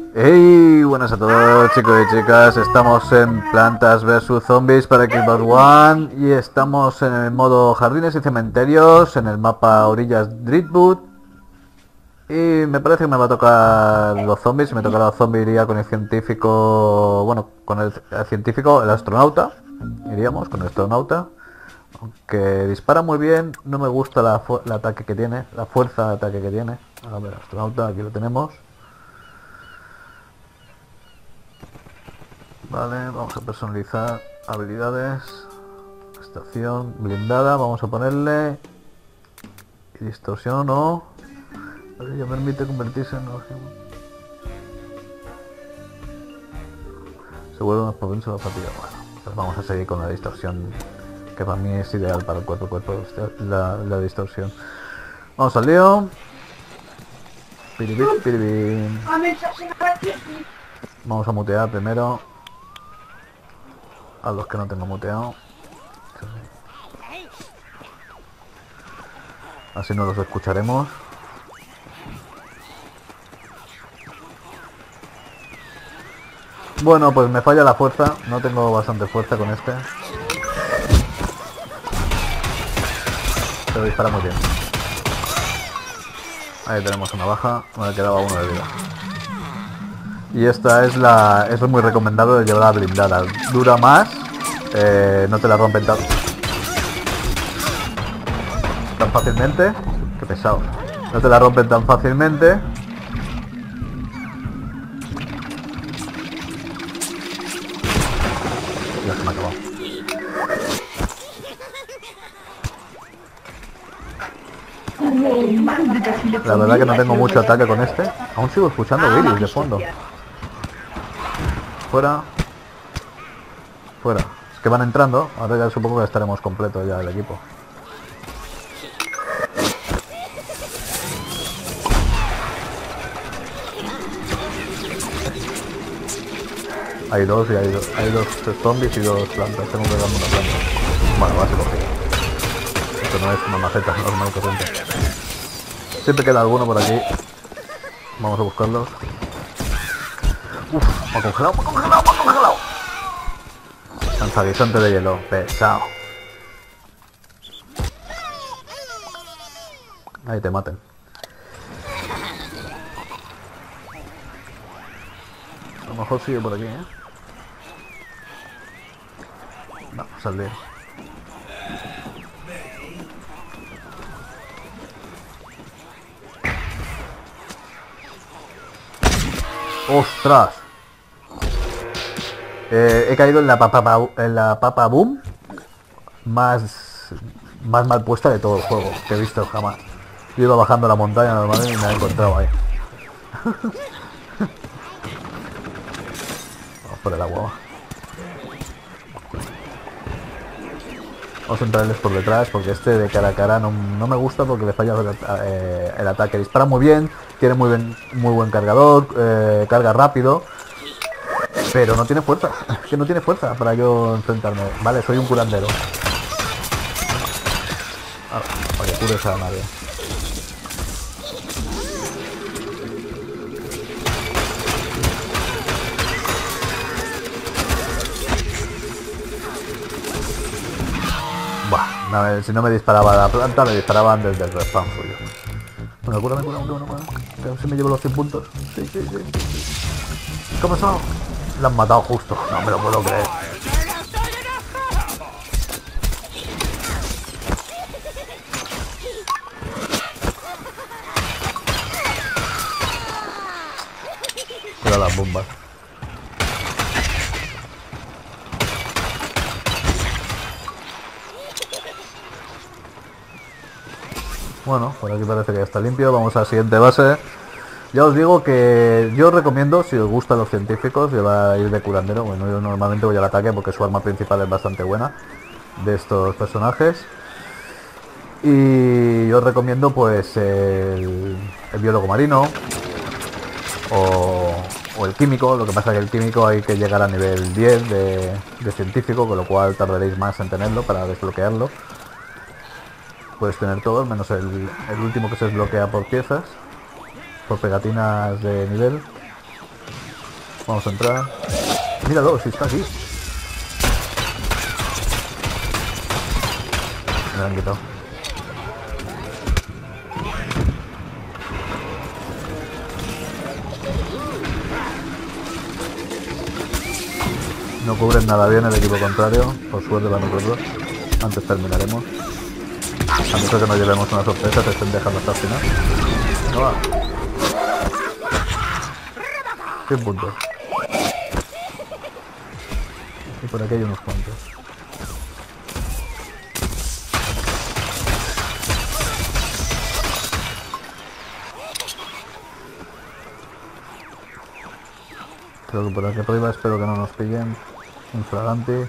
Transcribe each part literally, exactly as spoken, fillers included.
Hey, buenas a todos chicos y chicas, estamos en Plantas versus Zombies para Xbox One y estamos en el modo jardines y cementerios, en el mapa orillas Driftwood. Y me parece que me va a tocar los zombies. Si me tocara los zombies iría con el científico, bueno, con el, el científico, el astronauta, iríamos con el astronauta. Aunque dispara muy bien, no me gusta la, el ataque que tiene, la fuerza de ataque que tiene. A ver, astronauta, aquí lo tenemos. Vale, vamos a personalizar habilidades. Estación blindada, vamos a ponerle distorsión o ya permite convertirse en se vuelve más propenso a la fatiga. Bueno, pues vamos a seguir con la distorsión, que para mí es ideal para el cuerpo a cuerpo, la, la distorsión. Vamos al lío. Piribit, piribit. Vamos a mutear primero a los que no tengo muteado, así no los escucharemos. Bueno, pues me falla la fuerza, no tengo bastante fuerza con este, pero dispara muy bien. Ahí tenemos una baja, me quedaba uno de vida. Y esta es la es muy recomendable de llevar la blindada, dura más, eh, no te la rompen tan, tan fácilmente, qué pesado, no te la rompen tan fácilmente. Ya se me ha acabado. La verdad que no tengo mucho ataque con este, aún sigo escuchando vídeos de fondo. Fuera. Fuera. Es que van entrando. Ahora ya supongo que estaremos completos ya el equipo. Hay dos y hay dos, hay dos zombies y dos plantas. Tengo que darme una planta. Bueno, va a ser cogido. Esto no es una maceta normal corriente. Siempre queda alguno por aquí. Vamos a buscarlos. Uf, me ha congelado, me ha congelado, me ha congelado. Lanzaguisante de hielo, pesado. Ahí te maten. A lo mejor sigue por aquí, ¿eh? Vamos al lío. ¡Ostras! Eh, he caído en la papa en la papa boom más más mal puesta de todo el juego que he visto jamás. Yo iba bajando la montaña normal y me he encontrado ahí. Vamos por el agua. Vamos a entrarles por detrás porque este de cara a cara no, no me gusta porque le falla el, eh, el ataque. Dispara muy bien, tiene muy buen, muy buen cargador, eh, carga rápido, pero no tiene fuerza. Es que no tiene fuerza para yo enfrentarme. Vale, soy un curandero. Ah, para que cures a nadie. Buah, no, si no me disparaba la planta, me disparaban desde el respawn suyo. Bueno, cúrame, cúrame, cúrame, cúrame. Que a ver si me llevo los cien puntos. Sí, sí, sí. ¿Qué ha pasado? La han matado justo. No me lo puedo creer. Mira las bombas. Bueno, por aquí parece que ya está limpio. Vamos a la siguiente base. Ya os digo que yo os recomiendo, si os gustan los científicos, llevar ir de curandero. Bueno, yo normalmente voy al ataque porque su arma principal es bastante buena de estos personajes. Y yo os recomiendo pues el, el biólogo marino o, o el químico. Lo que pasa es que el químico hay que llegar a nivel diez de, de científico, con lo cual tardaréis más en tenerlo para desbloquearlo. Puedes tener todos, menos el, el último que se desbloquea por piezas, por pegatinas de nivel. Vamos a entrar. Míralo, si está aquí. Me lo han quitado. No cubren nada bien el equipo contrario, por suerte para nosotros. Antes terminaremos. A no ser que nos llevemos una sorpresa, te estén dejando hasta el final. No va. cien puntos. Y por aquí hay unos cuantos. Creo que por aquí arriba espero que no nos pillen. Infragante.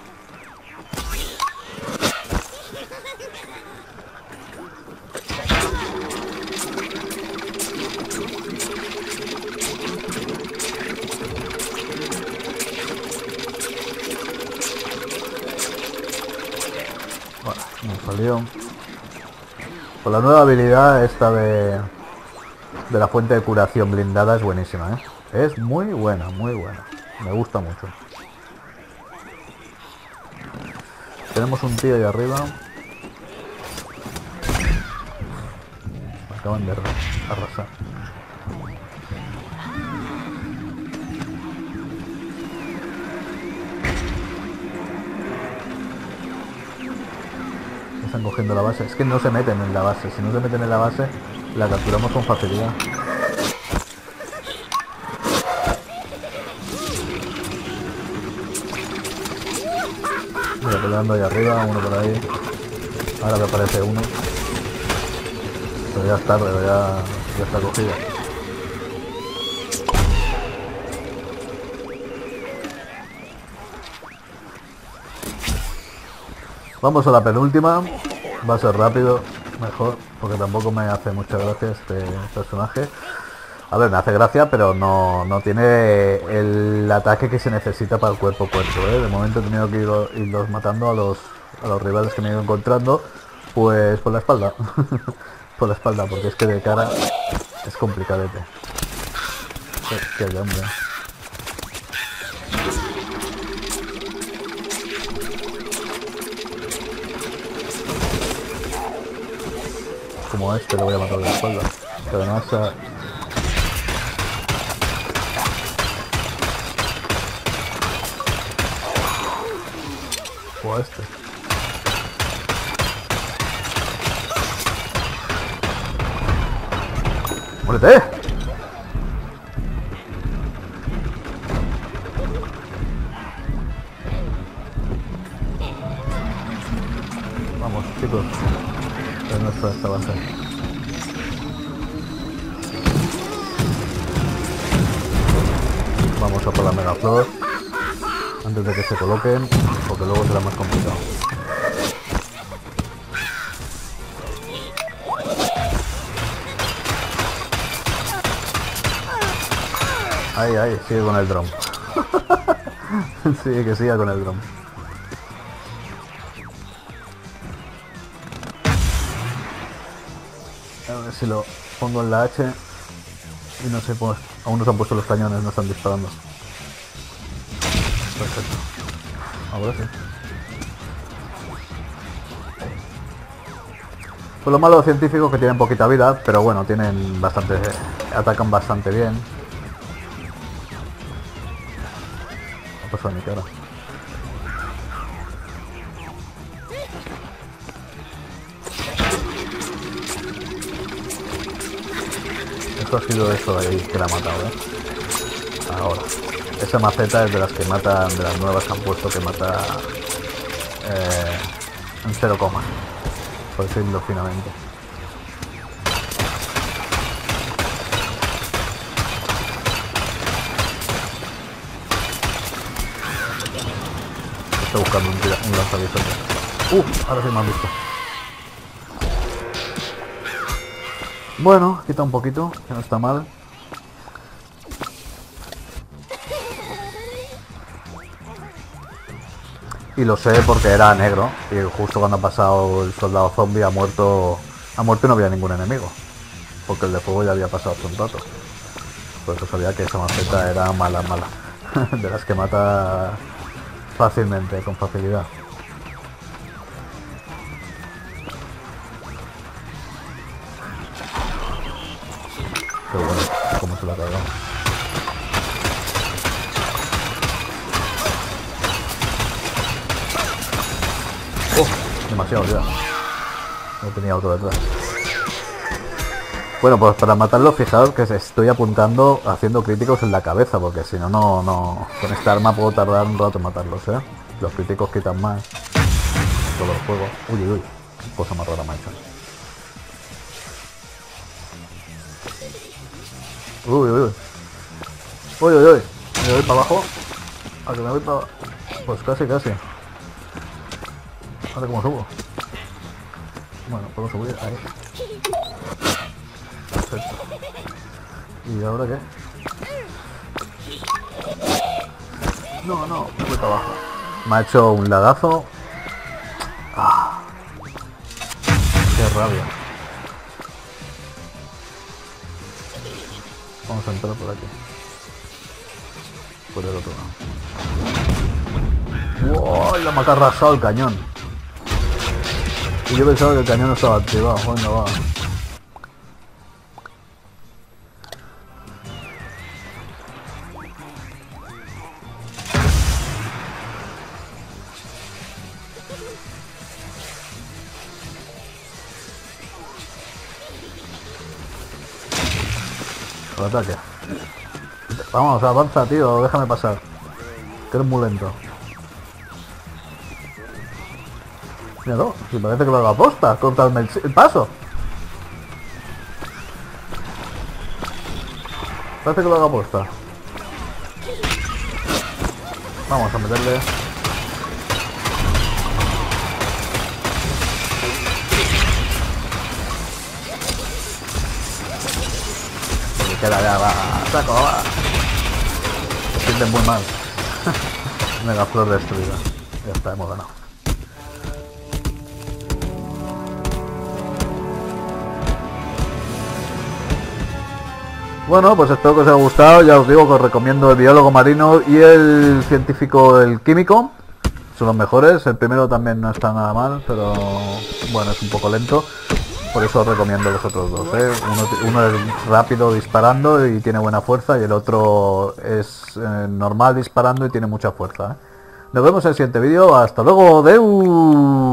Bueno, nos salió. Pues la nueva habilidad esta de, de la fuente de curación blindada es buenísima, ¿eh? Es muy buena, muy buena. Me gusta mucho. Tenemos un tío ahí arriba. Acaban de arrasar. Están cogiendo la base. Es que no se meten en la base. Si no se meten en la base, la capturamos con facilidad. Mira, peleando ahí arriba, uno por ahí. Ahora me aparece uno. Pero ya es tarde, ya, ya está cogida. Vamos a la penúltima. Va a ser rápido, mejor, porque tampoco me hace mucha gracia este personaje. A ver, me hace gracia, pero no, no tiene el ataque que se necesita para el cuerpo a cuerpo, ¿eh? De momento he tenido que ir, irlos matando a los, a los rivales que me he ido encontrando, pues por la espalda. Por la espalda, porque es que de cara es complicadete. Qué hombre. Como este lo voy a matar de la espalda. Que además... O a este. ¡Muérete! Vamos, chicos. Es nuestra esta base. Vamos a por la megaflor antes de que se coloquen, porque luego será más complicado. Ahí, ahí, sigue con el dron. Sigue que siga con el dron. A ver si lo pongo en la H y no sé, pues aún no se han puesto los cañones, no están disparando. Perfecto. Ahora sí. Pues lo malo de los científicos es que tienen poquita vida, pero bueno, tienen bastante, atacan bastante bien. Ha pasado mi cara. Esto ha sido eso de ahí que la ha matado, ¿eh? Ahora. Esa maceta es de las que matan, de las nuevas que han puesto que mata eh, en cero coma, por decirlo finamente. Estoy buscando un, un lanzavisos. Uh, ahora sí me han visto. Bueno, quita un poquito, que no está mal. Y lo sé porque era negro y justo cuando ha pasado el soldado zombie ha muerto ha muerto y no había ningún enemigo, porque el de fuego ya había pasado hace un rato. por eso sabía que esa maceta era mala, mala. De las que mata fácilmente, con facilidad. Qué bueno, cómo se la ha cargado. Oh, demasiado ya. No tenía otro detrás. Bueno, pues para matarlo, fijaos que estoy apuntando haciendo críticos en la cabeza, porque si no, no, no... Con esta arma puedo tardar un rato en matarlos, ¿eh? Los críticos quitan más. Todo el juego. Uy, uy, uy. Qué cosa más rara me ha hecho. Uy, uy, uy. Uy, uy, uy. ¿Me voy para abajo? ¿A que me voy para abajo? Pues casi, casi. A ver cómo subo. Bueno, puedo subir ahí. Perfecto. ¿Y ahora qué? No, no, voy para abajo. Me ha hecho un lagazo. Ah, qué rabia. Vamos a entrar por aquí. Por el otro lado. ¡Wow! La me ha arrasado el cañón. Y yo pensaba que el cañón no estaba activado. Bueno, va. Al ataque. Vamos, avanza, tío, déjame pasar. Que eres muy lento. Míralo, si parece que lo haga posta, cortarme el, el paso. Parece que lo haga posta. Vamos a meterle. Queda ya, va, saco, va. Se sienten muy mal. Mega flor destruida. Ya está, hemos ganado. Bueno, pues espero que os haya gustado. Ya os digo que os recomiendo el biólogo marino y el científico, el químico. Son los mejores. El primero también no está nada mal, pero bueno, es un poco lento. Por eso os recomiendo los otros dos, ¿eh? Uno, uno es rápido disparando y tiene buena fuerza, y el otro es eh, normal disparando y tiene mucha fuerza, ¿eh? Nos vemos en el siguiente vídeo. Hasta luego, Deu.